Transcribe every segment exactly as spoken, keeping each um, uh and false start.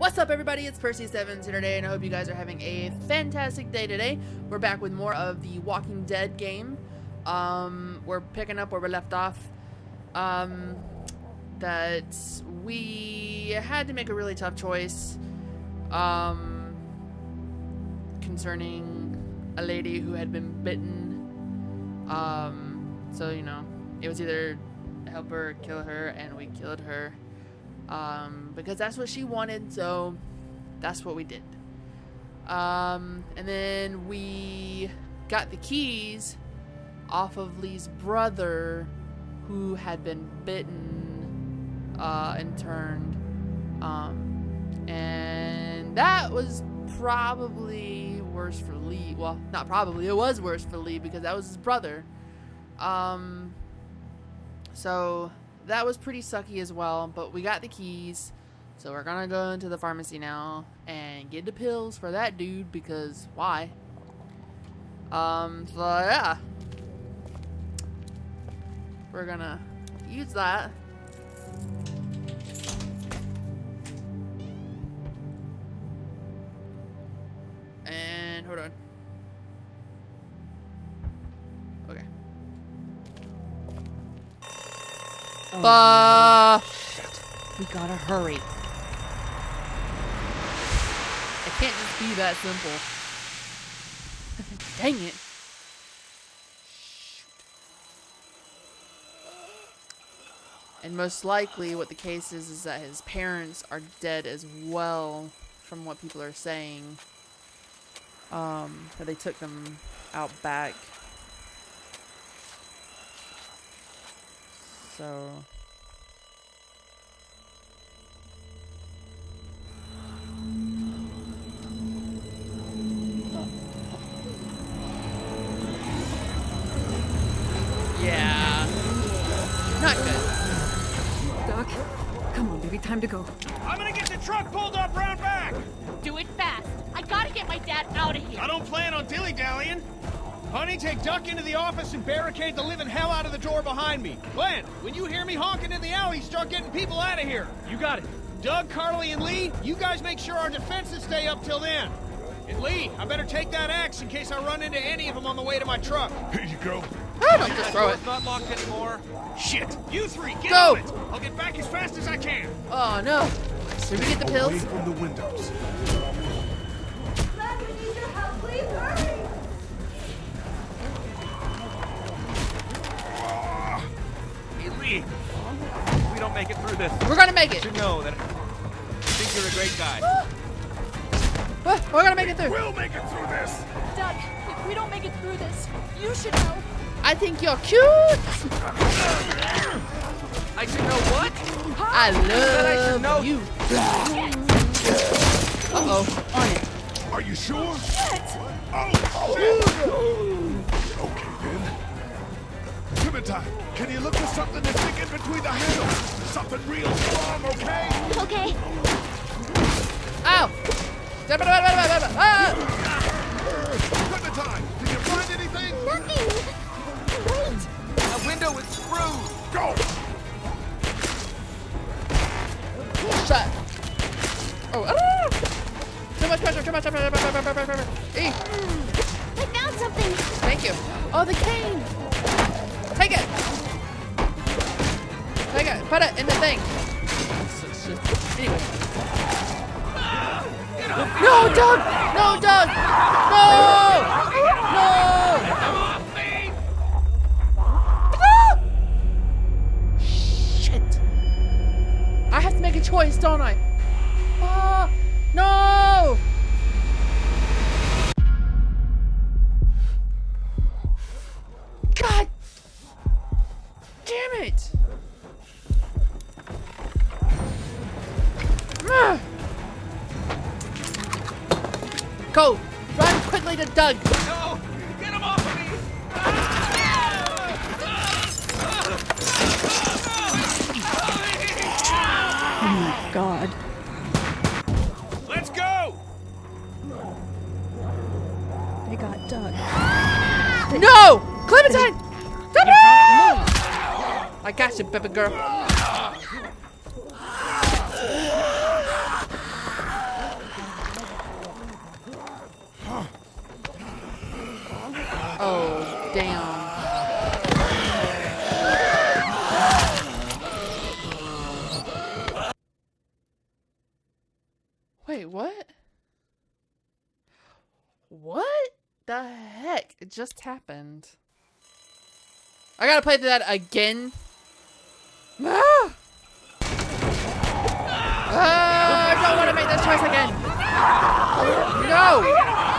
What's up, everybody? It's Percy Sevens here today, and I hope you guys are having a fantastic day today. We're back with more of the Walking Dead game. Um, we're picking up where we left off. Um, that we had to make a really tough choice. Um, concerning a lady who had been bitten. Um, so, you know, it was either help her or kill her, and we killed her. Um, because that's what she wanted, so that's what we did. Um, and then we got the keys off of Lee's brother, who had been bitten, uh, and turned. Um, and that was probably worse for Lee. Well, not probably, it was worse for Lee because that was his brother. Um, so that was pretty sucky as well, but we got the keys, so we're gonna go into the pharmacy now and get the pills for that dude, because why? Um, so yeah. We're gonna use that. And hold on. Okay. Oh, Uh, shit. We gotta hurry. It can't just be that simple. Dang it. And most likely what the case is is that his parents are dead as well, from what people are saying. Um, that they took them out back. So yeah, not good. Doc, come on, baby, time to go. I'm gonna get the truck pulled up round back! Do it fast. I gotta get my dad out of here. I don't plan on dilly-dallying. Honey, take Duck into the office and barricade the living hell out of the door behind me. Glenn, when you hear me honking in the alley, start getting people out of here. You got it. Doug, Carly, and Lee, you guys make sure our defenses stay up till then. And Lee, I better take that axe in case I run into any of them on the way to my truck. Here you go. Oh, don't just throw it. It's not locked anymore. Shit. You three, get Go. on it. I'll get back as fast as I can. Oh no. Did we get the pills? Away from the windows. Glenn, we need your help. Please hurry. Hey, Lee. We don't make it through this. We're gonna make it. You know that I think you're a great guy. Well, we're gonna make it through. We'll make it through this. Doug, if we don't make it through this, you should know. I think you're cute. I should know what? I I should know. love you. Uh-oh. On it. Are you sure? Shit! Oh, shit! Okay, then. Clementine, can you look for something to stick in between the handles? Something real strong, okay? Okay. Ow. Ah! Clementine, did you find anything? Nothing. Wait. A window is screwed. Go! Shut. Oh, ah! Too much pressure, too much pressure. E. I found something. Thank you. Oh, the cane. Take it. Take it. Put it in the thing. Anyway. No, Doug! No, Doug! No! No! Ah! Shit. I have to make a choice, don't I? Ah! No! God! Damn it! Ah! Go! Run quickly to Doug! No! Get him off of me! Oh my God. Let's go! They got Doug. No! Clementine! Stop it! I got you, baby girl. Damn. Wait, what? What the heck? It just happened. I gotta play through that again. Ah! Ah, I don't want to make this choice again. No.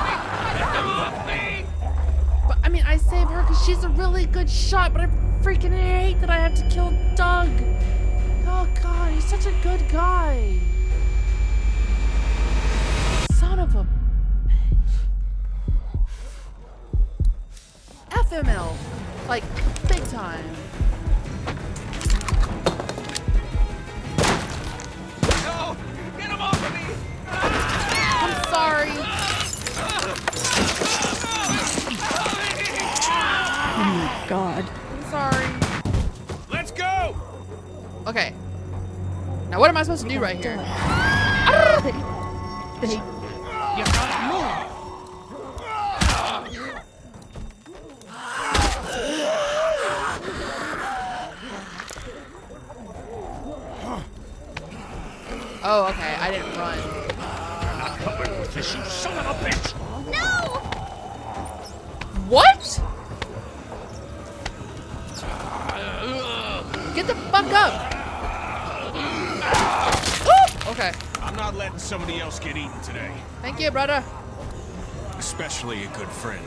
But I mean, I save her because she's a really good shot, but I freaking hate that I have to kill Doug. Oh God, he's such a good guy. Son of a F M L, like big time. No! Get him off of me! I'm sorry. Oh my God. I'm sorry. Let's go! Okay. Now what am I supposed to do right here? They, they, You gotta move! Oh, okay. I didn't run. Coming with this, you son of a bitch! No! What? Get the fuck up! Ooh! Okay. I'm not letting somebody else get eaten today. Thank you, brother. Especially a good friend.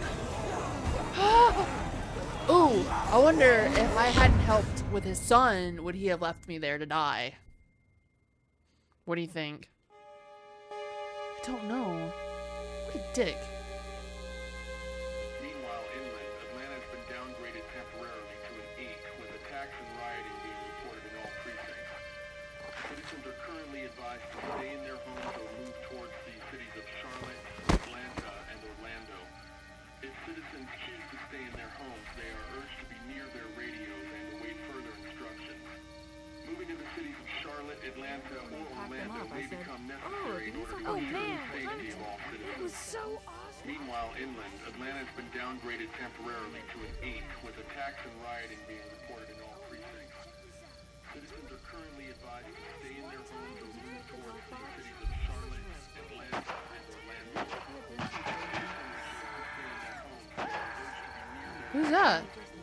Ooh, I wonder if I hadn't helped with his son, would he have left me there to die? What do you think? I don't know. What a dick. Meanwhile, inland, Atlanta has been downgraded temporarily to an eight, with attacks and rioting being reported in all precincts. Citizens are currently advised to stay in their homes or move towards the cities of Charlotte, Atlanta, and Orlando. If citizens choose to stay in their homes, they are urged to be near their radios and await further instructions. Moving to the cities of Charlotte, Atlanta, or Orlando may become necessary in order to Oh, ensure man. the safety of all It was citizens. so awesome. Meanwhile, inland, Atlanta has been downgraded temporarily to an eight, with attacks and rioting being reported in all precincts. Citizens are currently advised to stay in their homes or move towards the cities of Charlotte, Atlanta, and Orlando. Who's that?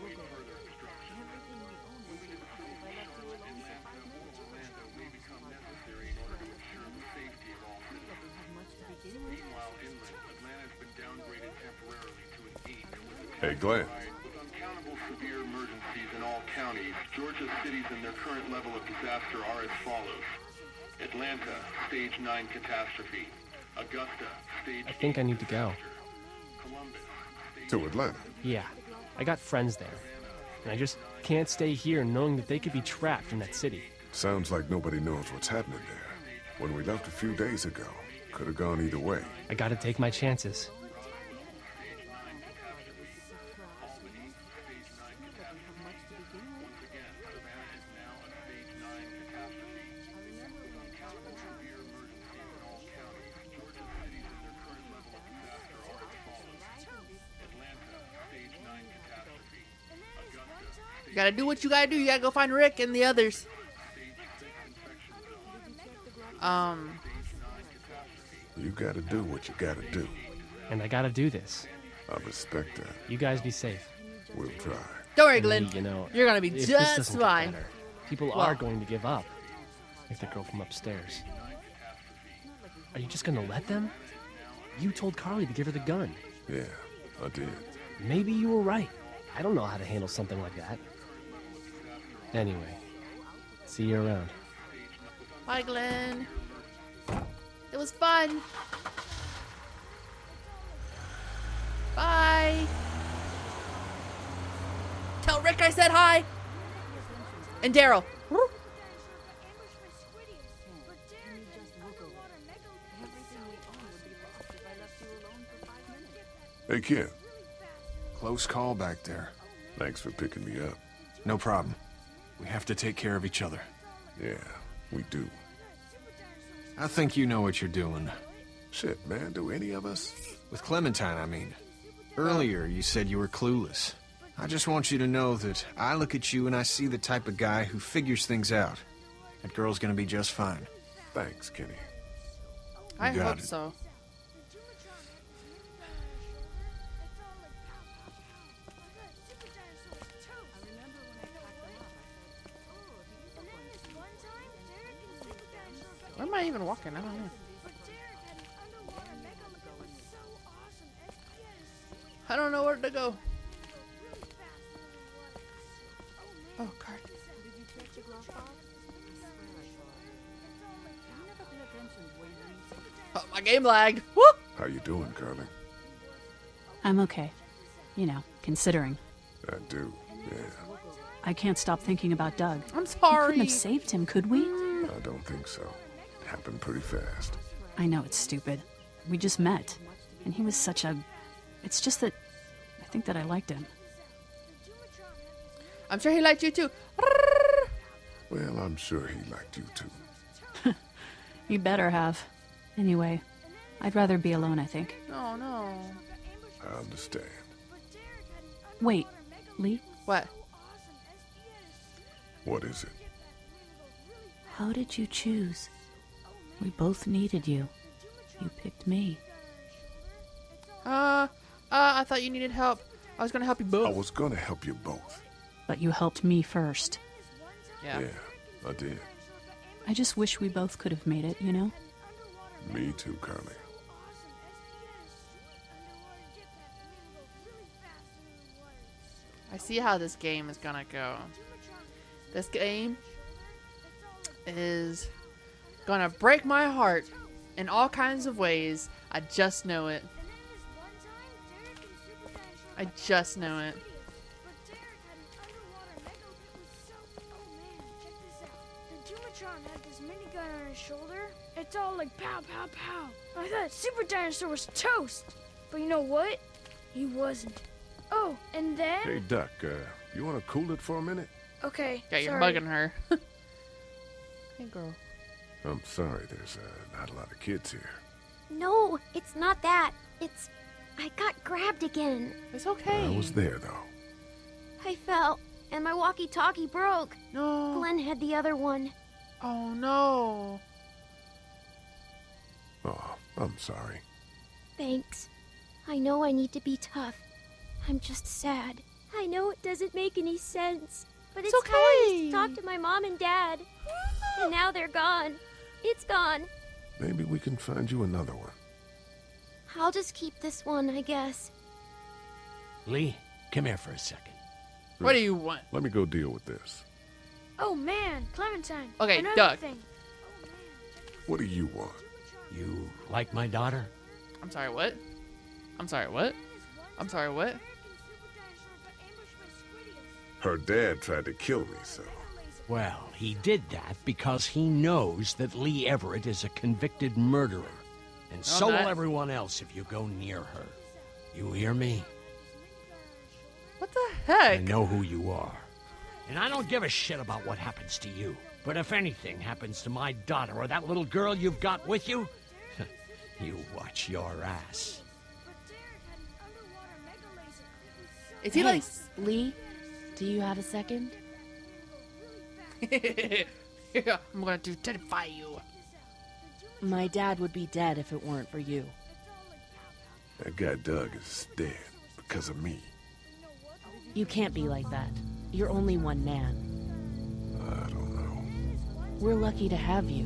Hey, Glenn. With uncountable severe emergencies in all counties, Georgia's cities and their current level of disaster are as follows. Atlanta, stage nine catastrophe. Augusta, stage I think I need to go. Columbus, stage To Atlanta. Yeah, I got friends there. And I just can't stay here knowing that they could be trapped in that city. Sounds like nobody knows what's happening there. When we left a few days ago, could have gone either way. I gotta take my chances. You gotta do what you gotta do. You gotta go find Rick and the others. Um. You gotta do what you gotta do. And I gotta do this. I respect that. You guys be safe. We'll try. Don't worry, And Glenn. me, you know, You're gonna be if this just doesn't get fine. better, people Well- are going to give up. Like the girl from upstairs. Are you just gonna let them? You told Carly to give her the gun. Yeah, I did. Maybe you were right. I don't know how to handle something like that. Anyway, see you around. Bye, Glenn. It was fun. Bye. Tell Rick I said hi. And Daryl. Hey, kid. Close call back there. Thanks for picking me up. No problem. We have to take care of each other. Yeah, we do. I think you know what you're doing. Shit, man, do any of us? With Clementine, I mean. Earlier, you said you were clueless. I just want you to know that I look at you and I see the type of guy who figures things out. That girl's gonna be just fine. Thanks, Kenny. I got hope it. so. Where am I even walking? I don't know. I don't know where to go. Oh, card. Oh, my game lagged. Woo! How you doing, Carly? I'm okay. You know, considering. I do, yeah. I can't stop thinking about Doug. I'm We sorry. couldn't have saved him, could we? I don't think so. It happened pretty fast. I know it's stupid. We just met. And he was such a... It's just that... I think that I liked him. I'm sure he liked you too. Well, I'm sure he liked you too. You better have. Anyway, I'd rather be alone, I think. Oh, no. I understand. Wait, Lee? What? What is it? How did you choose? We both needed you. You picked me. Uh, uh, I thought you needed help. I was gonna help you both. I was gonna help you both. But you helped me first. Yeah. Yeah, I did. I just wish we both could have made it, you know? Me too, Carly. I see how this game is gonna go. This game is gonna break my heart in all kinds of ways. I just know it. I just know it. Had this minigun on his shoulder. It's all like pow, pow, pow. I thought Super Dinosaur was toast. But you know what? He wasn't. Oh, and then... Hey, Duck, uh, you wanna cool it for a minute? Okay, Yeah, you're sorry. bugging her. Hey, girl. I'm sorry, there's uh, not a lot of kids here. No, it's not that. It's... I got grabbed again. It's okay. I was there, though. I fell, and my walkie-talkie broke. No. Glenn had the other one. Oh, no. Oh, I'm sorry. Thanks. I know I need to be tough. I'm just sad. I know it doesn't make any sense, but it's, It's how I used okay. to talk to my mom and dad. And now they're gone. It's gone. Maybe we can find you another one. I'll just keep this one, I guess. Lee, come here for a second. What do you want? Let me go deal with this. Oh man, Clementine. Okay, another Doug. thing. What do you want? You like my daughter? I'm sorry, what? I'm sorry, what? I'm sorry, what? Her dad tried to kill me, so... Well, he did that because he knows that Lee Everett is a convicted murderer. And so that- will everyone else if you go near her. You hear me? What the heck? I know who you are. And I don't give a shit about what happens to you. But if anything happens to my daughter or that little girl you've got with you, you watch your ass. Is he Hey, like... Lee, do you have a second? Yeah, I'm going to terrify you. My dad would be dead if it weren't for you. That guy Doug is dead because of me. You can't be like that. You're only one man. I don't know. We're lucky to have you.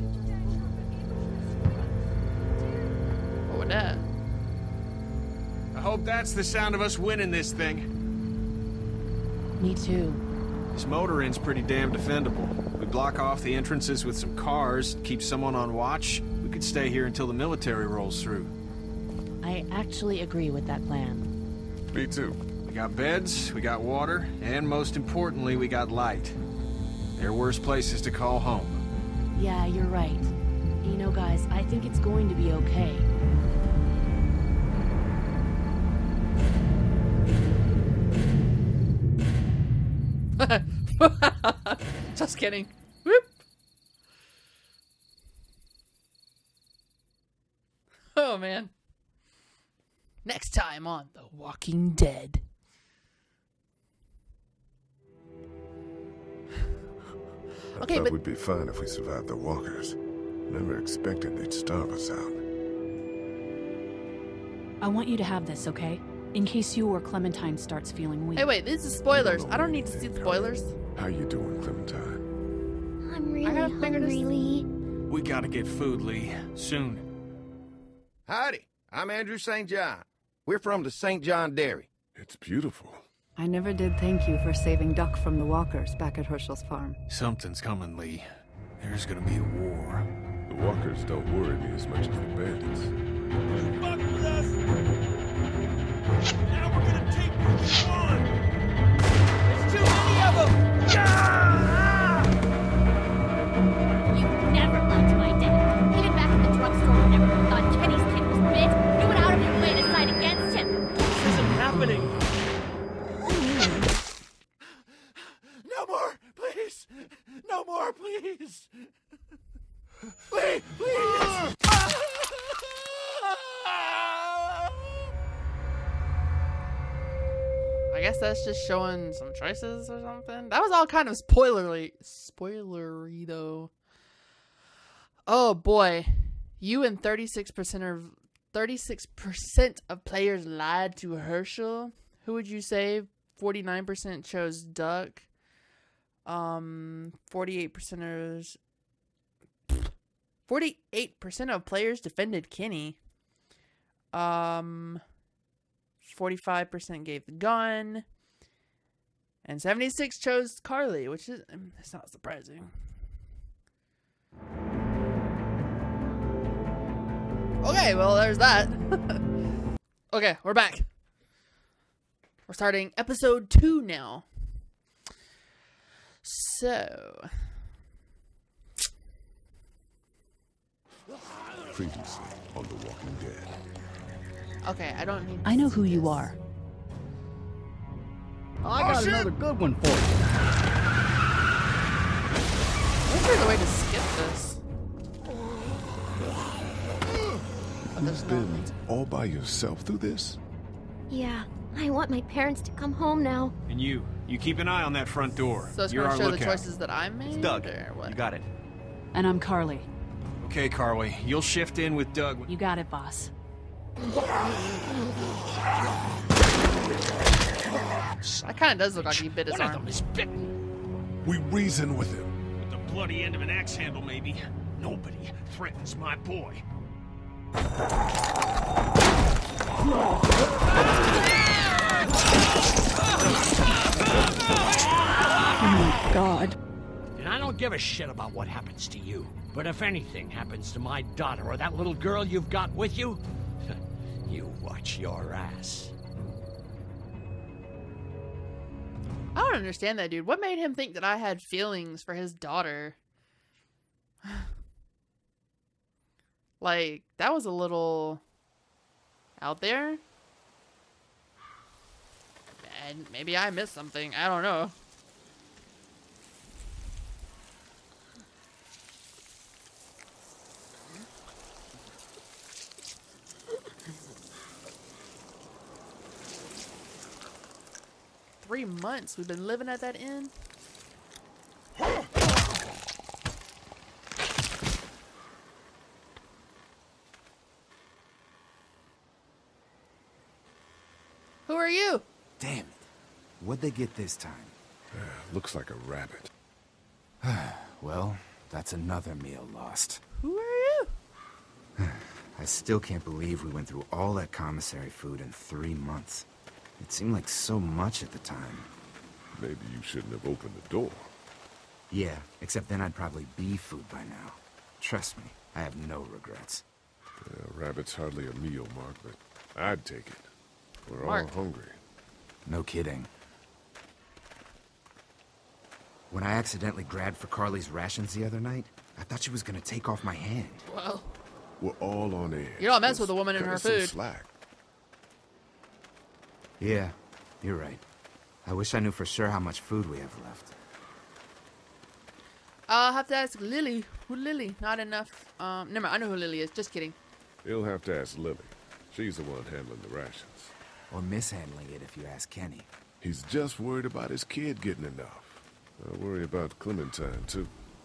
What was that? I hope that's the sound of us winning this thing. Me too. This motor inn's pretty damn defendable. We block off the entrances with some cars, keep someone on watch. We could stay here until the military rolls through. I actually agree with that plan. Me too. We got beds, we got water, and most importantly, we got light. There are worse places to call home. Yeah, you're right. You know, guys, I think it's going to be okay. Just kidding. Whoop. Oh, man. Next time on The Walking Dead. Okay, thought but we'd be fine if we survived the walkers. Never expected they'd starve us out. I want you to have this, okay? In case you or Clementine starts feeling weak. hey, wait, this is spoilers. I don't need to see the spoilers. How you doing, Clementine? I'm really gotta figure this- hungry, Lee. We gotta get food, Lee. Soon. Howdy, I'm Andrew Saint John. We're from the Saint John Dairy. It's beautiful. I never did thank you for saving Duck from the walkers back at Herschel's farm. Something's coming, Lee. There's gonna be a war. The walkers don't worry me as much as the bandits. You fuck with us! Now we're gonna take what we want! There's too many of them! You never liked my dad. Even back at the drugstore whenever you thought Kenny's kid was bit, you went out of your way to side against him. This isn't happening. No more, please! No more, please! Lee, please! I guess that's just showing some choices or something. That was all kind of spoilerly, spoilery though. Oh boy, you and thirty-six percent of thirty-six percent of players lied to Herschel. Who would you say? forty-nine percent chose Duck. Um, forty-eight percenters. forty-eight percent of players defended Kenny. Um, forty-five percent gave the gun. And seventy-six chose Carly, which is, it's not surprising. Okay, well, there's that. Okay, we're back. We're starting episode two now. So... Previously on The Walking Dead. Okay, I don't need. I know who you are. I got Oh, another good one for you. I think there's a way to skip this. But there's You've no been way to- all by yourself through this? Yeah, I want my parents to come home now. And you, you keep an eye on that front door. So it's You're going our to show the lookout. choices that I made? Doug. Or what? You got it. And I'm Carly. Okay, Carly, you'll shift in with Doug. You got it, boss. That kind of does look like he bit his One of arm. them is bitten. We reason with him. With the bloody end of an axe handle, maybe. Nobody threatens my boy. Oh my god. And I don't give a shit about what happens to you. But if anything happens to my daughter or that little girl you've got with you, you watch your ass. I don't understand that, dude. What made him think that I had feelings for his daughter? Like, that was a little out there. And maybe I missed something. I don't know. Three months we've been living at that inn. Who are you? Damn it. What'd they get this time? Uh, looks like a rabbit. Well, that's another meal lost. Who are you? I still can't believe we went through all that commissary food in three months. It seemed like so much at the time. Maybe you shouldn't have opened the door. Yeah, except then I'd probably be food by now. Trust me, I have no regrets. Yeah, rabbit's hardly a meal, Mark, but I'd take it. We're Mark. all hungry. No kidding. When I accidentally grabbed for Carly's rations the other night, I thought she was gonna take off my hand. Well, we're all on edge. You don't mess with a woman and Cut her us some food. slack. Yeah, you're right. I wish I knew for sure how much food we have left. I'll have to ask Lily. Who Lily? Not enough. Um, never mind. I know who Lily is. Just kidding. You'll have to ask Lily. She's the one handling the rations. Or mishandling it if you ask Kenny. He's just worried about his kid getting enough. I worry about Clementine, too.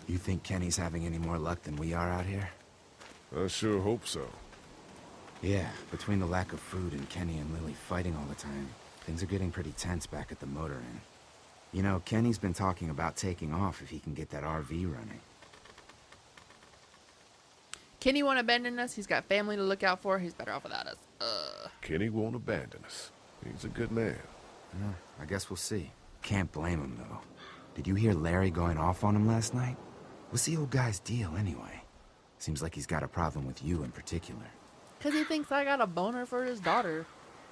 You think Kenny's having any more luck than we are out here? I sure hope so. Yeah, between the lack of food and Kenny and Lily fighting all the time, things are getting pretty tense back at the motor inn. You know, Kenny's been talking about taking off if he can get that R V running. Kenny won't abandon us. He's got family to look out for. He's better off without us. Ugh. Kenny won't abandon us. He's a good man. Uh, I guess we'll see. Can't blame him, though. Did you hear Larry going off on him last night? What's the old guy's deal, anyway? Seems like he's got a problem with you in particular. Because he thinks I got a boner for his daughter.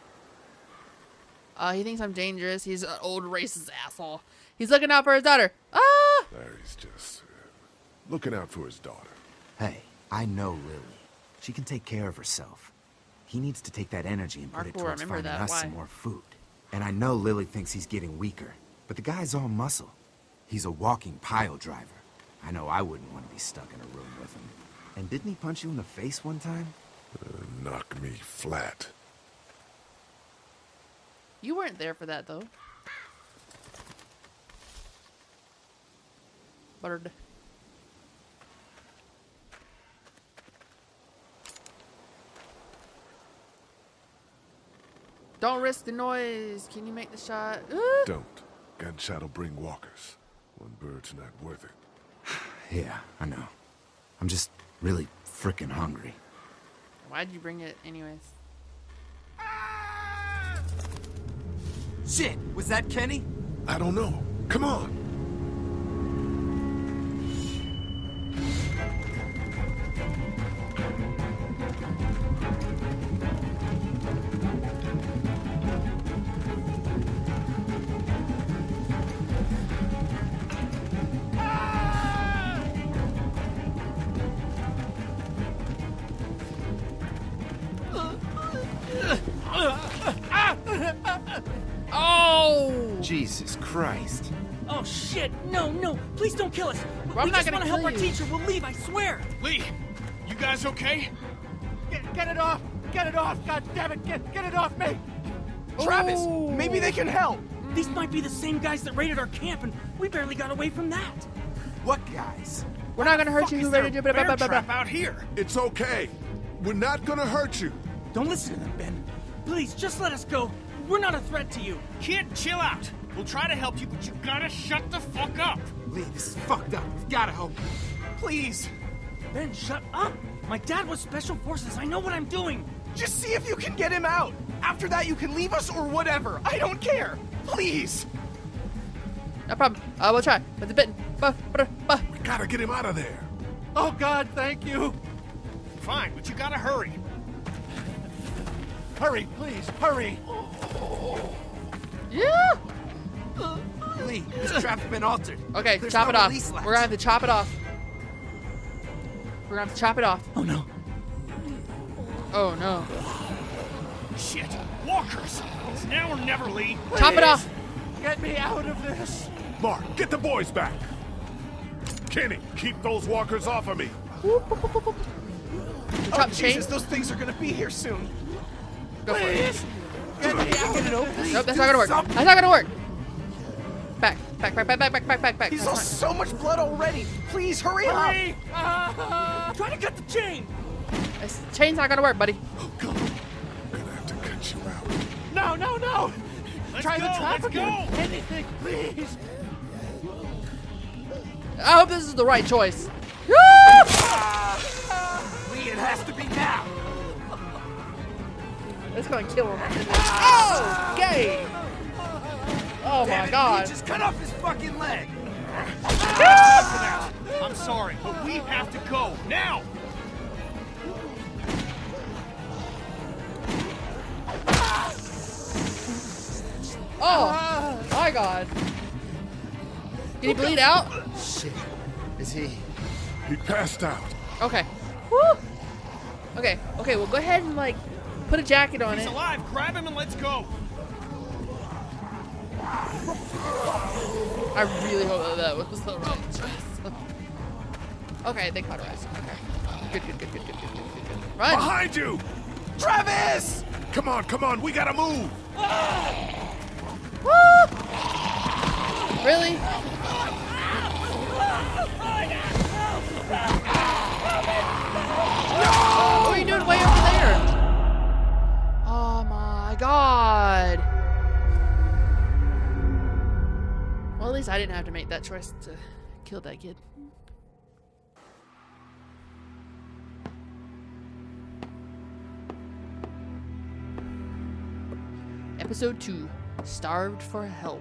Uh, he thinks I'm dangerous. He's an old racist asshole. He's looking out for his daughter. Ah! Larry's just uh, looking out for his daughter. Hey, I know Lily. She can take care of herself. He needs to take that energy and put Mark it will towards remember finding that. us Why? some more food. And I know Lily thinks he's getting weaker, but the guy's all muscle. He's a walking pile driver. I know I wouldn't want to be stuck in a room with him. And didn't he punch you in the face one time? Uh, knock me flat. You weren't there for that, though. Bird. Don't risk the noise. Can you make the shot? Ooh. Don't. Gunshot'll bring walkers. One bird's not worth it. Yeah, I know. I'm just really frickin' hungry. Why'd you bring it anyways? Shit! Was that Kenny? I don't know. Come on! Oh! Jesus Christ. Oh shit! No, no! Please don't kill us! I'm we not just gonna want to help kill our you. teacher. We'll leave, I swear! Lee, you guys okay? Get, get it off! Get it off! God damn it! Get, get it off me! Travis, Oh. maybe they can help! These might be the same guys that raided our camp, and we barely got away from that. What guys? We're not gonna hurt you. Is Who there ready to a do bear it? trap out here? It's okay. We're not gonna hurt you. Don't listen to them, Ben. Please, just let us go. We're not a threat to you. Kid, chill out. We'll try to help you, but you gotta shut the fuck up. Lee, this is fucked up. We've gotta help. Please. Ben, shut up! My dad was Special Forces. I know what I'm doing. Just see if you can get him out. After that, you can leave us or whatever. I don't care. Please. No problem. I will try. With the bitten. Bah, bah, bah. We gotta get him out of there. Oh, God, thank you. Fine, but you gotta hurry. Hurry, please, hurry. Yeah. Lee, this trap's been altered. Okay, There's chop no it off. release latch. We're gonna have to chop it off. We're gonna have to chop it off. Oh no. Oh no. Shit, walkers. It's now or never, Lee. Chop it off. Get me out of this. Mark, get the boys back. Kenny, keep those walkers off of me. Chop Oh, the chain. Jesus, those things are gonna be here soon. Go for it. Please. Get me out of this. Nope, that's not gonna work. That's not gonna work. Back, back, back, back, back, back, back, back, back. He's That's lost fine. so much blood already. Please hurry, Hurry! up. Ah. Try to cut the chain! This chain's not gonna work, buddy. Oh, God. I'm gonna have to cut you out. No, no, no. Let's Try go, the trap let's again. go. Anything, please. I hope this is the right choice. Woo! Lee, it has to be now. It's gonna kill him. Oh, gay. Oh Damn my it, God. Lee, just cut off his fucking leg. I'm sorry, but we have to go now. Oh my God. Did he bleed out? Shit. Is he? He passed out. Okay. Woo. Okay. Okay. Well, go ahead and like put a jacket on He's it. alive. Grab him and let's go. I really hope that, that was the right choice. Okay, they caught her ass. Okay. Good, good, good, good, good, good, good, good. Run! Behind you! Travis! Come on, come on, we gotta move! Woo! Really? What are you doing way over there? Oh my god. Well, at least I didn't have to make that choice to kill that kid. Episode two, Starved for Help.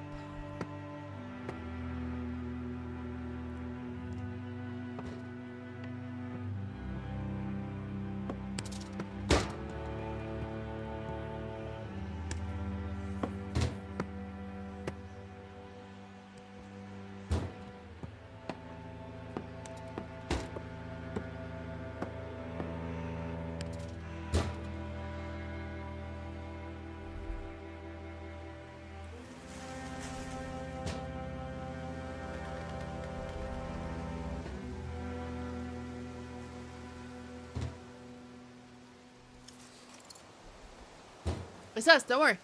It's us, don't worry.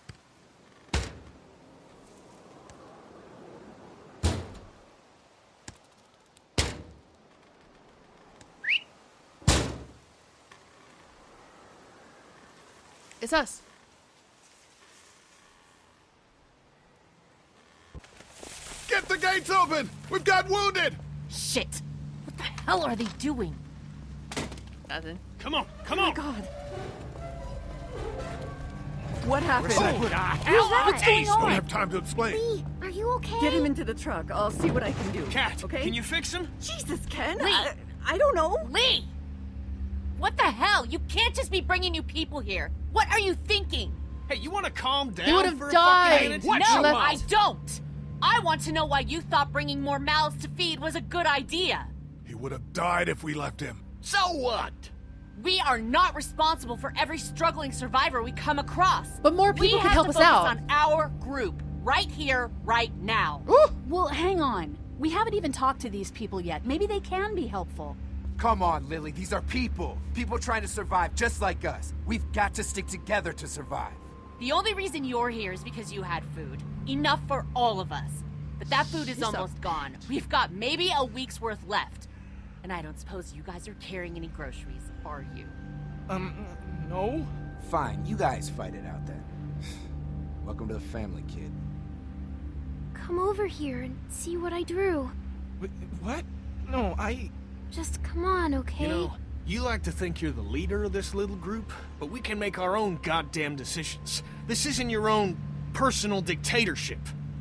It's us. Get the gates open! We've got wounded! Shit! What the hell are they doing? Nothing. Come on, come on! Oh my god. What happened? Oh, Who's that? What's going Don't on? have time to explain. Lee, are you okay? Get him into the truck. I'll see what I can do. Cat, okay? can you fix him? Jesus, Ken. Lee. I, I don't know. Lee! What the hell? You can't just be bringing new people here. What are you thinking? Hey, you want to calm down He would've for a died. fucking minute? No, Chill out. I don't. I want to know why you thought bringing more mouths to feed was a good idea. He would have died if we left him. So what? We are not responsible for every struggling survivor we come across. But more people we could have help to us focus out. on our group, right here, right now. Ooh. Well, hang on. We haven't even talked to these people yet. Maybe they can be helpful. Come on, Lily. These are people. People trying to survive just like us. We've got to stick together to survive. The only reason you're here is because you had food. Enough for all of us. But that food is You suck. almost gone. We've got maybe a week's worth left. And I don't suppose you guys are carrying any groceries, are you? Um, no? Fine, you guys fight it out then. Welcome to the family, kid. Come over here and see what I drew. Wh- What? No, I... Just come on, okay? You know, you like to think you're the leader of this little group, but we can make our own goddamn decisions. This isn't your own personal dictatorship.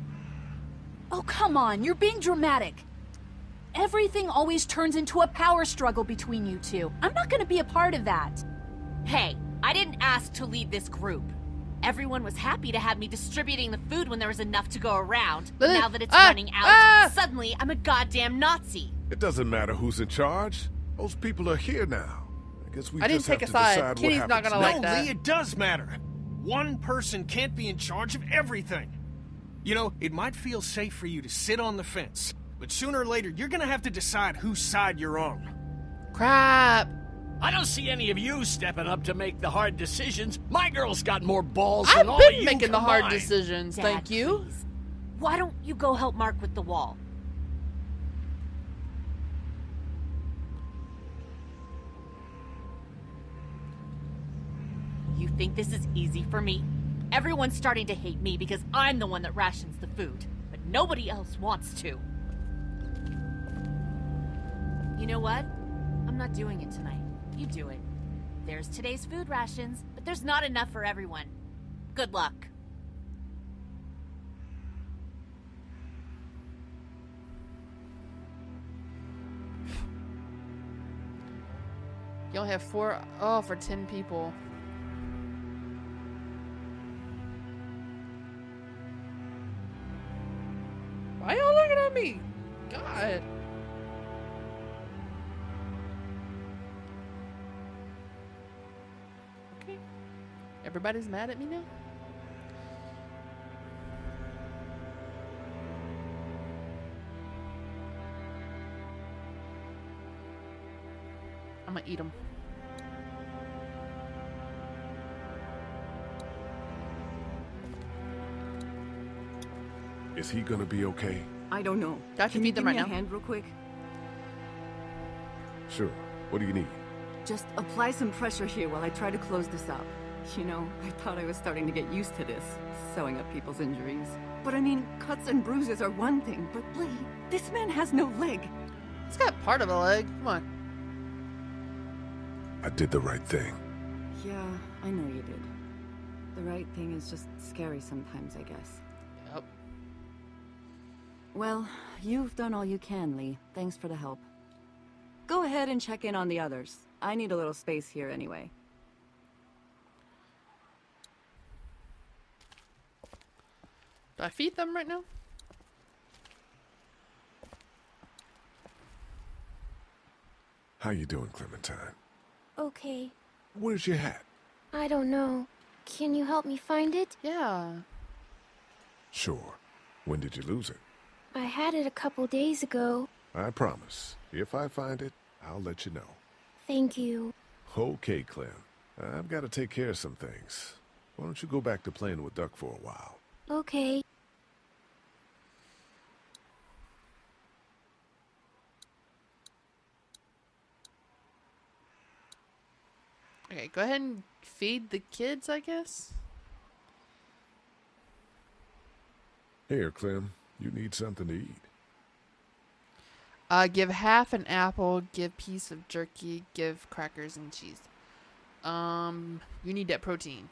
Oh, come on. You're being dramatic. Everything always turns into a power struggle between you two. I'm not going to be a part of that. Hey, I didn't ask to lead this group. Everyone was happy to have me distributing the food when there was enough to go around. But Lily, now that it's ah, running out, ah! suddenly I'm a goddamn Nazi. It doesn't matter who's in charge. Those people are here now. I guess we I didn't just have take to a side. decide Kitty's what not happens gonna next. like No, that. Lee, it does matter. One person can't be in charge of everything. You know, it might feel safe for you to sit on the fence, but sooner or later, you're gonna have to decide whose side you're on. Crap. I don't see any of you stepping up to make the hard decisions. My girl's got more balls I've than all of been you making the hard combined. decisions, Dad, thank you. please. Why don't you go help Mark with the wall? You think this is easy for me? Everyone's starting to hate me because I'm the one that rations the food, but nobody else wants to. You know what? I'm not doing it tonight. You do it. There's today's food rations, but there's not enough for everyone. Good luck. You only have four. Oh, for ten people. Why y'all looking at me? God. Okay. Everybody's mad at me now? I'm gonna eat them. Is he gonna be okay? I don't know. Got to Can you feed them give right me now. a hand real quick? Sure. What do you need? Just apply some pressure here while I try to close this up. You know, I thought I was starting to get used to this, sewing up people's injuries. But I mean, cuts and bruises are one thing, but Lee, this man has no leg. He's got part of a leg. Come on. I did the right thing. Yeah, I know you did. The right thing is just scary sometimes, I guess. Yep. Well, you've done all you can, Lee. Thanks for the help. Go ahead and check in on the others. I need a little space here anyway. Do I feed them right now? How you doing, Clementine? Okay. Where's your hat? I don't know. Can you help me find it? Yeah. Sure. When did you lose it? I had it a couple days ago. I promise. If I find it, I'll let you know. Thank you. Okay, Clem. I've got to take care of some things. Why don't you go back to playing with Duck for a while? Okay. Okay, go ahead and feed the kids, I guess. Here, Clem. You need something to eat. Uh, give half an apple, give piece of jerky, give crackers and cheese. Um, you need that protein.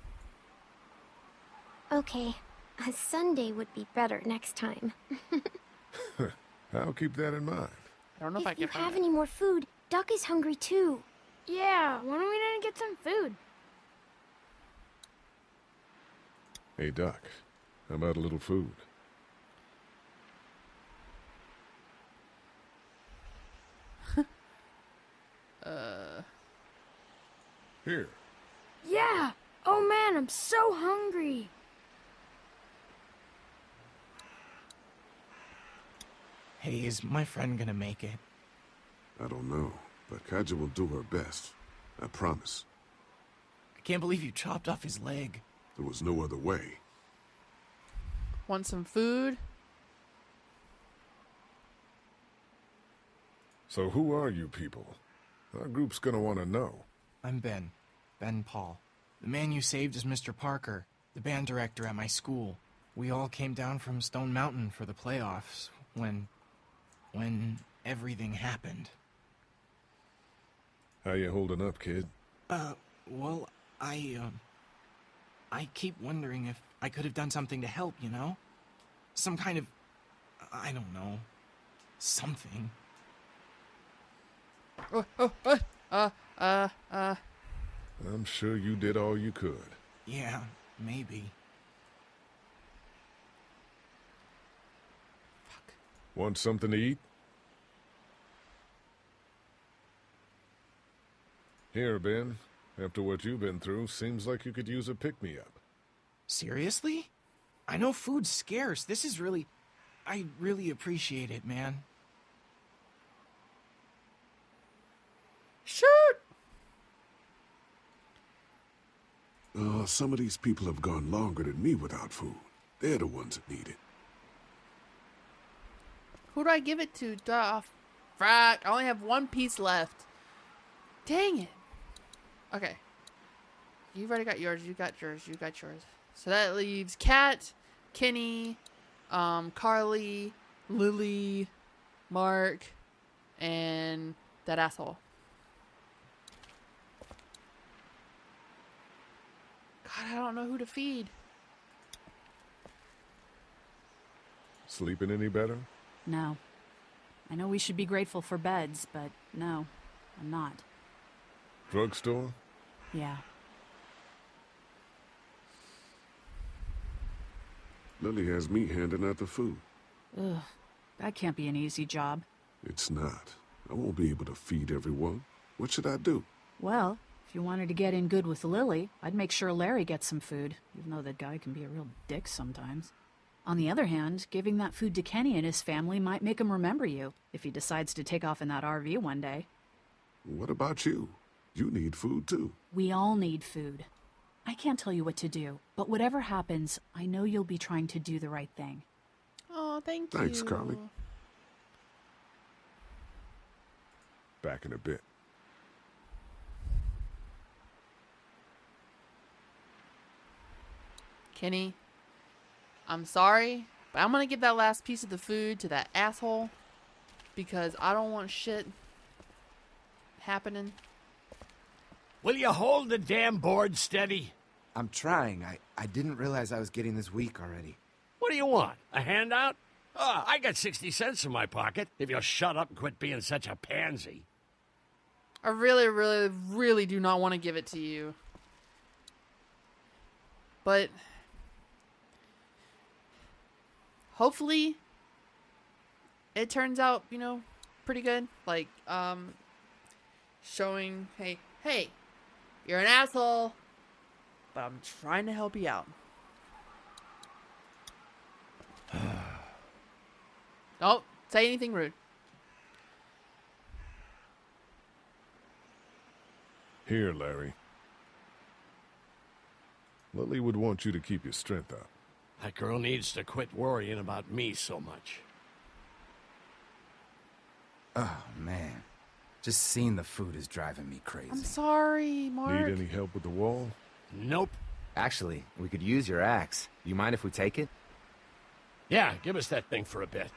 Okay. A Sunday would be better next time. I'll keep that in mind. I don't know if, if I can you find have it. any more food, Duck is hungry too. Yeah, why don't we go get some food? Hey, Duck. How about a little food? uh. Here. Yeah! Oh man, I'm so hungry! Hey, is my friend gonna make it? I don't know, but Kaja will do her best. I promise. I can't believe you chopped off his leg. There was no other way. Want some food? So who are you people? Our group's gonna want to know. I'm Ben. Ben Paul. The man you saved is Mister Parker, the band director at my school. We all came down from Stone Mountain for the playoffs when... when everything happened. How you holding up, kid? Uh, well, I, um... I keep wondering if I could have done something to help, you know? Some kind of... I don't know. Something. Oh, oh, oh, uh, uh, uh. I'm sure you did all you could. Yeah, maybe. Fuck. Want something to eat? Here, Ben. After what you've been through, seems like you could use a pick-me-up. Seriously? I know food's scarce. This is really... I really appreciate it, man. Shoot! Uh, some of these people have gone longer than me without food. They're the ones that need it. Who do I give it to? Duh. Frack. I only have one piece left. Dang it. Okay. You've already got yours. You got yours. You got yours. So that leaves Kat, Kenny, um, Carly, Lily, Mark, and that asshole. God, I don't know who to feed. Sleeping any better? No. I know we should be grateful for beds, but no, I'm not. Drugstore? Yeah. Lily has me handing out the food. Ugh, that can't be an easy job. It's not. I won't be able to feed everyone. What should I do? Well, if you wanted to get in good with Lily, I'd make sure Larry gets some food, even though that guy can be a real dick sometimes. On the other hand, giving that food to Kenny and his family might make him remember you, if he decides to take off in that R V one day. What about you? You need food too. We all need food. I can't tell you what to do, but whatever happens, I know you'll be trying to do the right thing. Oh, Oh, thank you. Thanks, Carly. Back in a bit. Kenny, I'm sorry, but I'm gonna give that last piece of the food to that asshole because I don't want shit happening. Will you hold the damn board steady? I'm trying. I, I didn't realize I was getting this weak already. What do you want? A handout? Oh, I got sixty cents in my pocket. If you'll shut up and quit being such a pansy. I really, really, really do not want to give it to you. But hopefully it turns out, you know, pretty good. Like, um, showing, hey, hey, you're an asshole, but I'm trying to help you out. Don't say anything rude. Here, Larry. Lily would want you to keep your strength up. That girl needs to quit worrying about me so much. Oh, man. Just seeing the food is driving me crazy. I'm sorry, Mark. Need any help with the wall? Nope. Actually, we could use your axe. You mind if we take it? Yeah, give us that thing for a bit.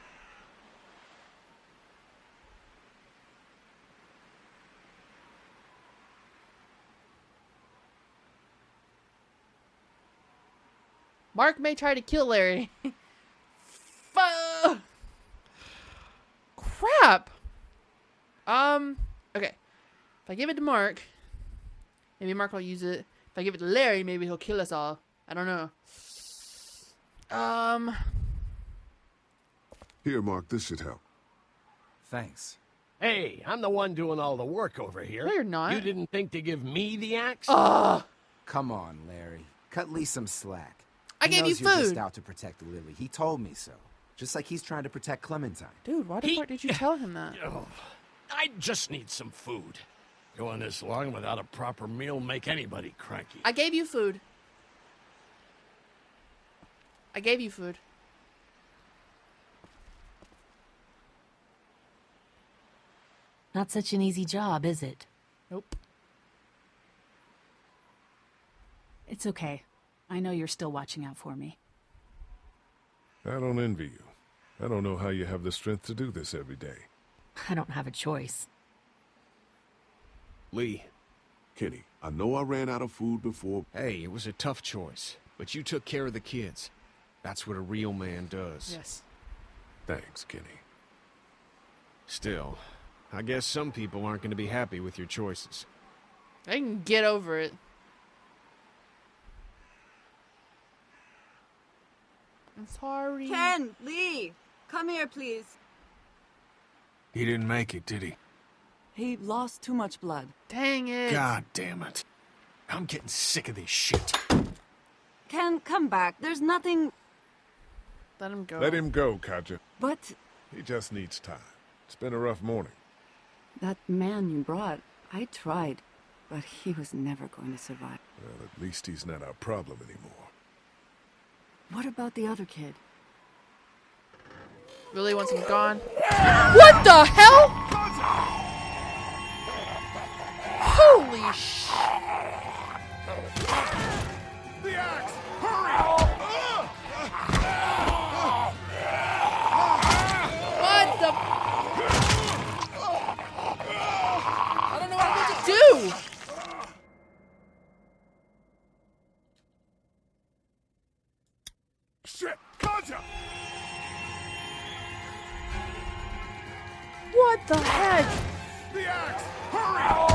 Mark may try to kill Larry. Fuck. Crap. Um, okay. If I give it to Mark, maybe Mark will use it. If I give it to Larry, maybe he'll kill us all. I don't know. Um. Here, Mark, this should help. Thanks. Hey, I'm the one doing all the work over here. No, you're not. You didn't think to give me the axe? Ugh. Come on, Larry. Cut Lee some slack. I He gave you knows you're food. just out to protect Lily. He told me so. Just like he's trying to protect Clementine. Dude, why the He- fuck did you tell him that? Oh, I just need some food. Going this long without a proper meal make anybody cranky. I gave you food. I gave you food. Not such an easy job, is it? Nope. It's okay. I know you're still watching out for me. I don't envy you. I don't know how you have the strength to do this every day. I don't have a choice. Lee. Kenny, I know I ran out of food before. Hey, it was a tough choice, but you took care of the kids. That's what a real man does. Yes. Thanks, Kenny. Still, I guess some people aren't going to be happy with your choices. I can get over it. I'm sorry. Ken, Lee, come here, please. He didn't make it, did he? He lost too much blood. Dang it. God damn it. I'm getting sick of this shit. Ken, come back. There's nothing... Let him go. Let him go, Katja. But He just needs time. It's been a rough morning. that man you brought, I tried, but he was never going to survive. Well, at least he's not our problem anymore. What about the other kid? Really wants him gone. What the hell? Holy sh! The axe! Hurry! What the? I don't know what I'm supposed to do. Shit! Katja! What the heck? The axe! Hurry!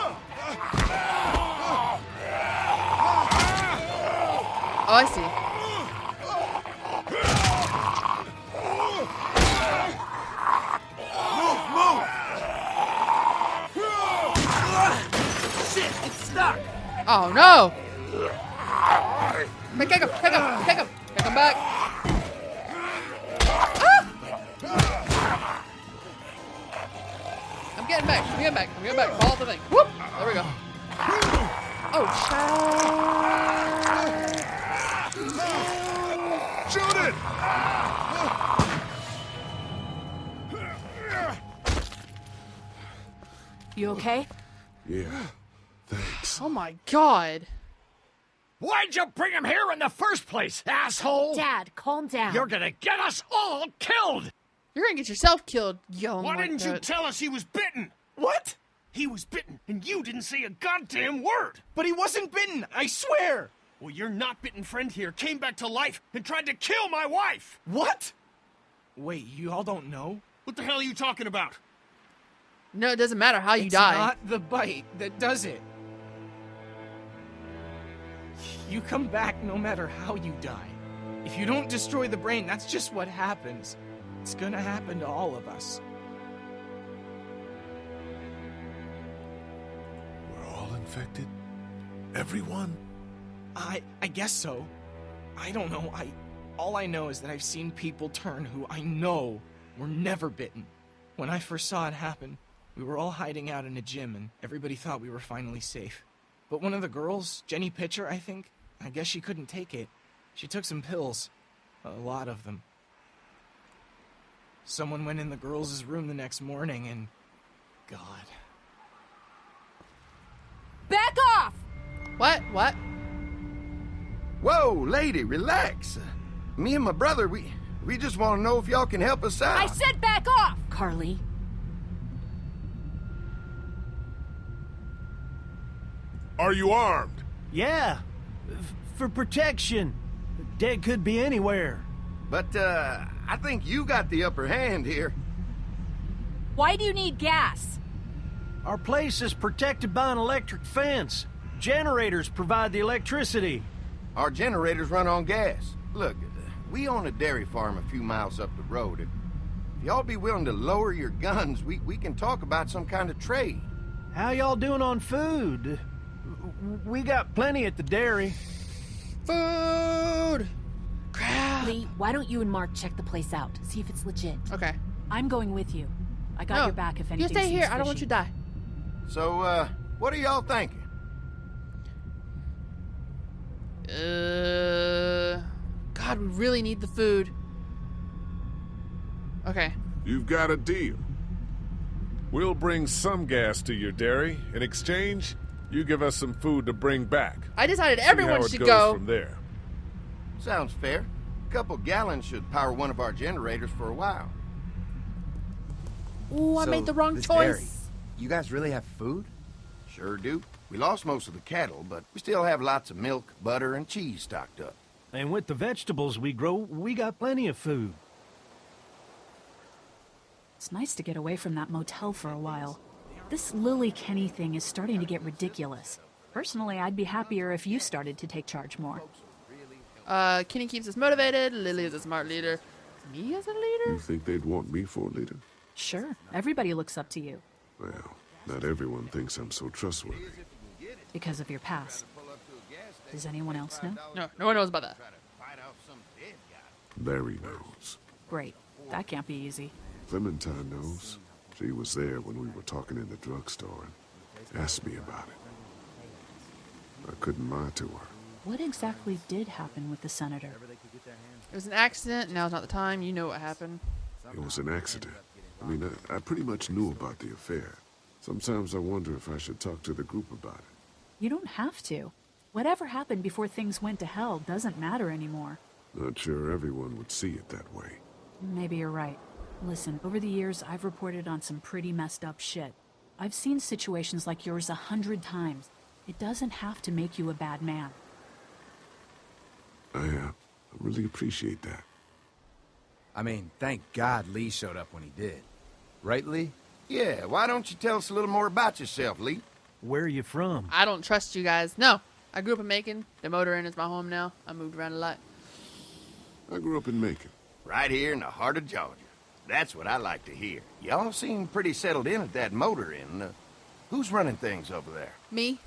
Oh, I see. Shit, it's stuck! Oh no! Hey, kick him! Kick him! Kick him! Kick him back! Ah! I'm getting back! I'm getting back! I'm getting back! Follow the thing! Whoop! There we go. Oh, shit! Shoot it! You okay? Yeah, thanks. Oh my god. Why'd you bring him here in the first place, asshole? Dad, calm down. You're gonna get us all killed! You're gonna get yourself killed, young. Why like didn't you that. tell us he was bitten? What? He was bitten, and you didn't say a goddamn word. But he wasn't bitten, I swear! Well, your not bitten friend here came back to life and tried to kill my wife. What? Wait, you all don't know? What the hell are you talking about? No, it doesn't matter how you It's die. not the bite that does it. You come back no matter how you die. If you don't destroy the brain, that's just what happens. It's gonna happen to all of us. We're all infected? Everyone? I I guess so. I don't know. I all I know is that I've seen people turn who I know were never bitten. When I first saw it happen, we were all hiding out in a gym and everybody thought we were finally safe. But one of the girls, Jenny Pitcher, I think, I guess she couldn't take it. She took some pills. A lot of them. Someone went in the girls' room the next morning and... God. Back off! What? What? Whoa, lady, relax. Me and my brother, we we just want to know if y'all can help us out. I said back off! Carly. Are you armed? Yeah, f- for protection. Dead could be anywhere. But, uh, I think you got the upper hand here. Why do you need gas? Our place is protected by an electric fence. Generators provide the electricity. Our generators run on gas. Look, we own a dairy farm a few miles up the road. If y'all be willing to lower your guns, we, we can talk about some kind of trade. How y'all doing on food? We got plenty at the dairy. Food! Crap! Lee, why don't you and Mark check the place out? See if it's legit. Okay. I'm going with you. I got No, your back if anything you stay here. seems I don't want fishy. you to die. So, uh, what are y'all thinking? Uh, God, we really need the food. Okay. You've got a deal. We'll bring some gas to your dairy. In exchange, you give us some food to bring back. I decided See everyone how it should goes go. from there. Sounds fair. A couple gallons should power one of our generators for a while. Ooh, I So, made the wrong this choice. dairy, you guys really have food? Sure do. We lost most of the cattle, but we still have lots of milk, butter, and cheese stocked up. And with the vegetables we grow, we got plenty of food. It's nice to get away from that motel for a while. This Lily Kenny thing is starting to get ridiculous. Personally, I'd be happier if you started to take charge more. Uh, Kenny keeps us motivated. Lily is a smart leader. Me as a leader? You think they'd want me for a leader? Sure, everybody looks up to you. Well, not everyone thinks I'm so trustworthy. Because of your past. Does anyone else know? No, no one knows about that. Larry knows. Great. That can't be easy. Clementine knows. She was there when we were talking in the drugstore and asked me about it. I couldn't lie to her. What exactly did happen with the senator? It was an accident. Now's not the time. You know what happened. It was an accident. I mean, I, I pretty much knew about the affair. Sometimes I wonder if I should talk to the group about it. You don't have to. Whatever happened before things went to hell doesn't matter anymore. Not sure everyone would see it that way. Maybe you're right. Listen, over the years, I've reported on some pretty messed up shit. I've seen situations like yours a hundred times. It doesn't have to make you a bad man. I, uh, I really appreciate that. I mean, thank God Lee showed up when he did. Right, Lee? Yeah, why don't you tell us a little more about yourself, Lee? Where are you from? I don't trust you guys. No. I grew up in Macon. The Motor Inn is my home now. I moved around a lot. I grew up in Macon. Right here in the heart of Georgia. That's what I like to hear. Y'all seem pretty settled in at that Motor Inn. Uh, who's running things over there? Me?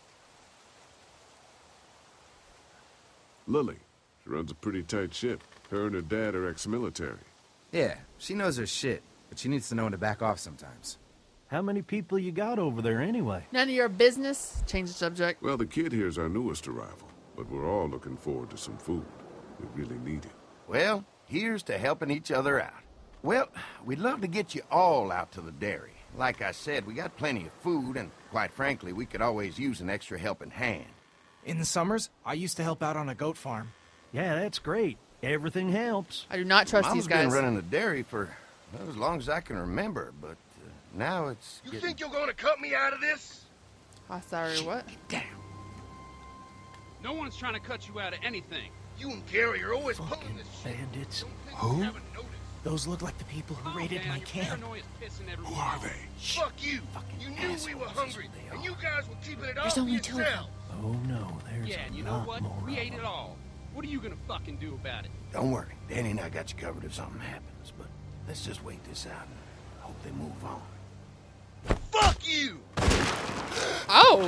Lily. She runs a pretty tight ship. Her and her dad are ex-military. Yeah, she knows her shit, but she needs to know when to back off sometimes. How many people you got over there anyway? None of your business. Change the subject. Well, the kid here's our newest arrival, but we're all looking forward to some food. We really need it. Well, here's to helping each other out. Well, we'd love to get you all out to the dairy. Like I said, we got plenty of food, and quite frankly, we could always use an extra helping hand. In the summers, I used to help out on a goat farm. Yeah, that's great. Everything helps. I do not trust Mama's these guys. been running a dairy for well, as long as I can remember, but uh, now it's You getting... think you're gonna cut me out of this? Oh, sorry, what? Damn. No one's trying to cut you out of anything. You and Gary are always pulling this shit. Bandits. Who? Those look like the people who Oh, raided man, my your camp. paranoia's pissing Who everyone are off. they? Fuck you! You knew we were hungry, and you guys were keeping it There's all only for two of them. yourselves. Oh no, there's Yeah, a and you know lot what? more We of ate them. it all. What are you gonna fucking do about it? Don't worry, Danny and I got you covered if something happens, but let's just wait this out and hope they move on. Fuck you! Oh!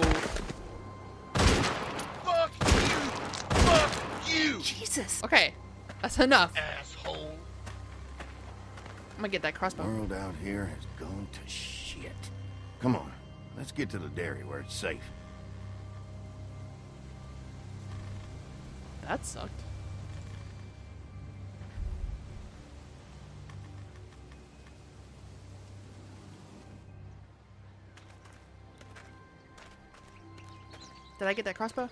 Fuck you! Fuck you! Jesus. Okay, that's enough. Asshole! I'm gonna get that crossbow. The world out here has gone to shit. Come on, let's get to the dairy where it's safe. That sucked. Did I get that crossbow?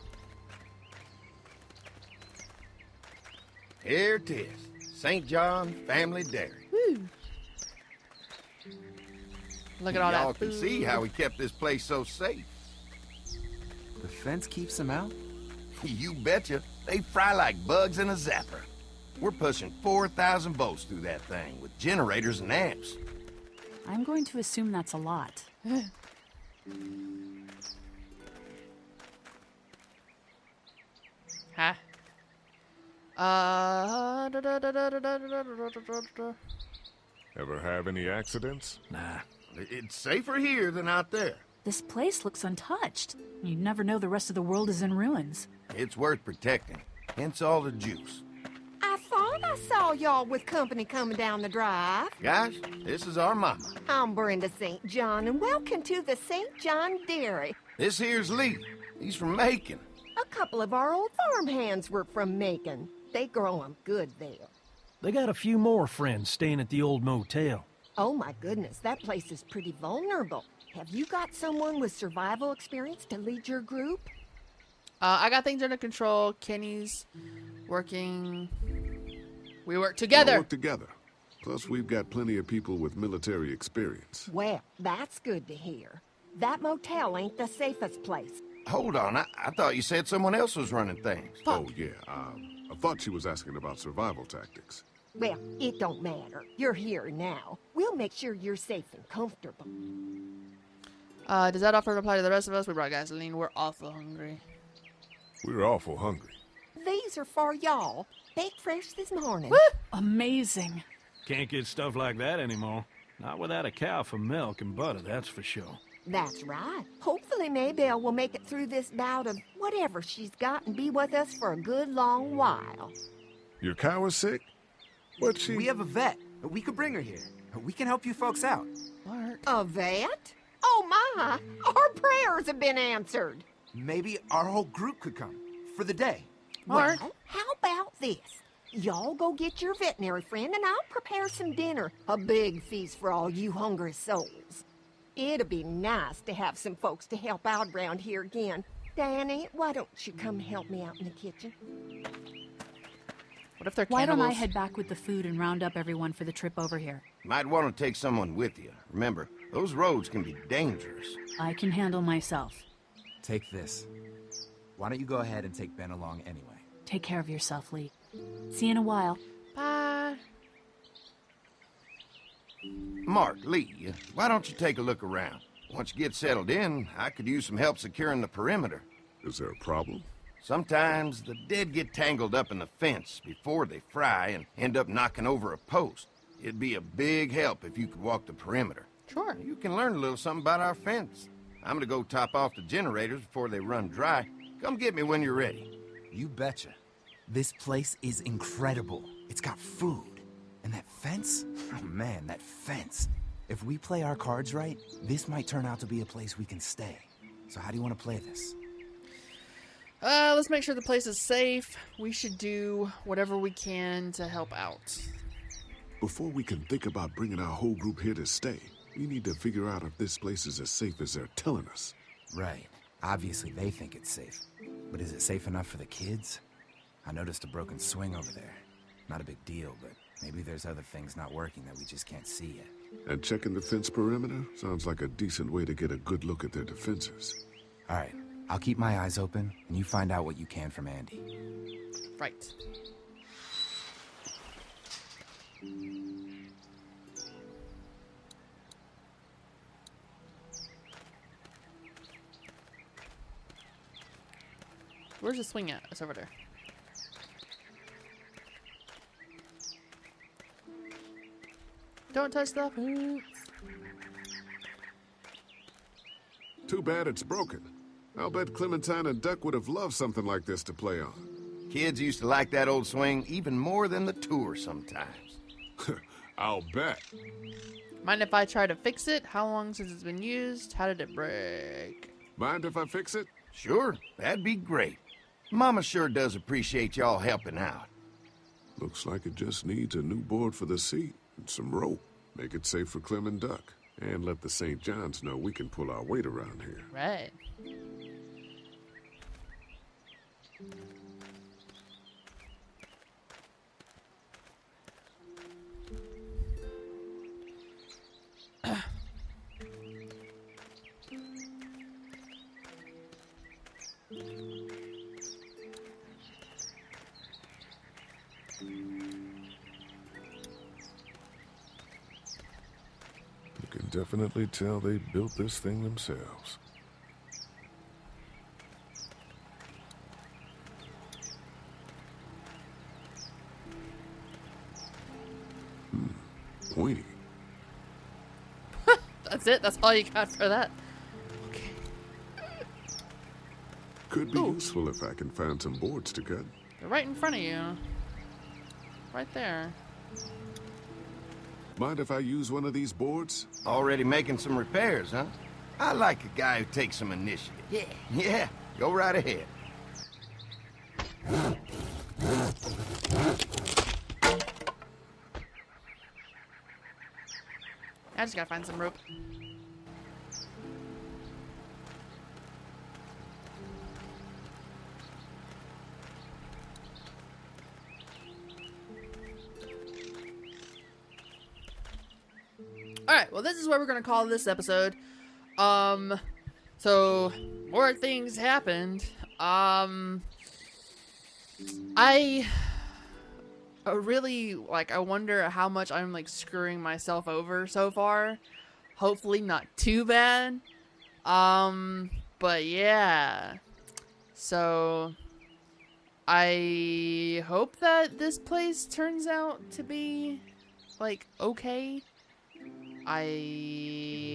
Here it is, Saint John Family Dairy. Woo! Look at all Y'all that can food. see how we kept this place so safe. The fence keeps them out? You betcha. They fry like bugs in a zapper. We're pushing four thousand volts through that thing with generators and amps. I'm going to assume that's a lot. Huh? Uh. da- da- da- da- da- da- da- da- da- da- da. Ever have any accidents? Nah. It's safer here than out there. This place looks untouched. You'd never know the rest of the world is in ruins. It's worth protecting. Hence all the juice. I thought I saw y'all with company coming down the drive. Guys, this is our mama. I'm Brenda Saint John, and welcome to the Saint John Dairy. This here's Lee. He's from Macon. A couple of our old farm hands were from Macon. They grow 'em good there. They got a few more friends staying at the old motel. Oh my goodness, that place is pretty vulnerable. Have you got someone with survival experience to lead your group? Uh, I got things under control. Kenny's working. We work together. We'll work together. Plus, we've got plenty of people with military experience. Well, that's good to hear. That motel ain't the safest place. Hold on, I, I thought you said someone else was running things. Oh, yeah, um, I thought she was asking about survival tactics. Well, it don't matter. You're here now. We'll make sure you're safe and comfortable. Uh, does that offer apply to the rest of us? We brought gasoline. We're awful hungry. We're awful hungry. These are for y'all. Baked fresh this morning. Amazing. Can't get stuff like that anymore. Not without a cow for milk and butter, that's for sure. That's right. Hopefully Maybelle will make it through this bout of whatever she's got and be with us for a good long while. Your cow is sick? What she... We have a vet. We could bring her here. We can help you folks out. Mark. A vet? Oh my! Our prayers have been answered. Maybe our whole group could come. For the day. Mark. Well, how about this? Y'all go get your veterinary friend and I'll prepare some dinner. A big feast for all you hungry souls. It'd be nice to have some folks to help out around here again. Danny, why don't you come help me out in the kitchen? What if they're Why don't I cannibals? head back with the food and round up everyone for the trip over here? Might want to take someone with you. Remember, those roads can be dangerous. I can handle myself. Take this. Why don't you go ahead and take Ben along anyway? Take care of yourself, Lee. See you in a while. Bye. Mark, Lee, why don't you take a look around? Once you get settled in, I could use some help securing the perimeter. Is there a problem? Sometimes the dead get tangled up in the fence before they fry and end up knocking over a post. It'd be a big help if you could walk the perimeter. Sure. You can learn a little something about our fence. I'm gonna go top off the generators before they run dry. Come get me when you're ready. You betcha. This place is incredible. It's got food. And that fence? Oh man, that fence. If we play our cards right, this might turn out to be a place we can stay. So how do you want to play this? Uh, let's make sure the place is safe. We should do whatever we can to help out. Before we can think about bringing our whole group here to stay, We need to figure out if this place is as safe as they're telling us. Right. Obviously they think it's safe. But is it safe enough for the kids? I noticed a broken swing over there. Not a big deal, but maybe there's other things not working that we just can't see yet. And checking the fence perimeter sounds like a decent way to get a good look at their defenses. All right. I'll keep my eyes open, and you find out what you can from Andy. Right. Where's the swing at? It's over there. Don't touch the hoops. Too bad it's broken. I'll bet Clementine and Duck would have loved something like this to play on. Kids used to like that old swing even more than the tour sometimes. I'll bet. Mind if I try to fix it? How long since it's been used? How did it break? Mind if I fix it? Sure, that'd be great. Mama sure does appreciate y'all helping out. Looks like it just needs a new board for the seat and some rope. Make it safe for Clem and Duck. And let the Saint Johns know we can pull our weight around here. Right. You can definitely tell they built this thing themselves. Hmm. Pointy. That's it? That's all you got for that? Could be Ooh. useful if I can find some boards to cut. They're right in front of you. Right there. Mind if I use one of these boards? Already making some repairs, huh? I like a guy who takes some initiative. Yeah. Yeah, go right ahead. I just gotta find some rope. Alright, well this is where we're gonna call this episode. Um, so, more things happened. Um, I... Uh, really, like, I wonder how much I'm, like, screwing myself over so far. Hopefully not too bad. Um, but yeah. So, I hope that this place turns out to be, like, okay. I...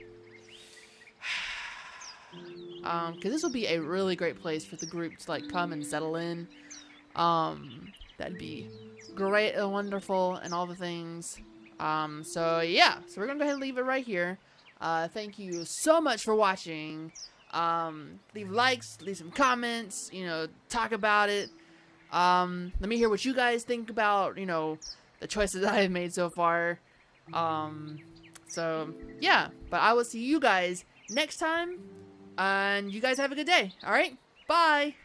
um, because this would be a really great place for the group to, like, come and settle in. Um, that'd be great and wonderful and all the things. Um, so yeah, so we're gonna go ahead and leave it right here. Uh, thank you so much for watching. Um, leave likes, leave some comments, you know, talk about it. Um, let me hear what you guys think about, you know, the choices that I've made so far. Um, so yeah, but I will see you guys next time, and you guys have a good day. All right, bye.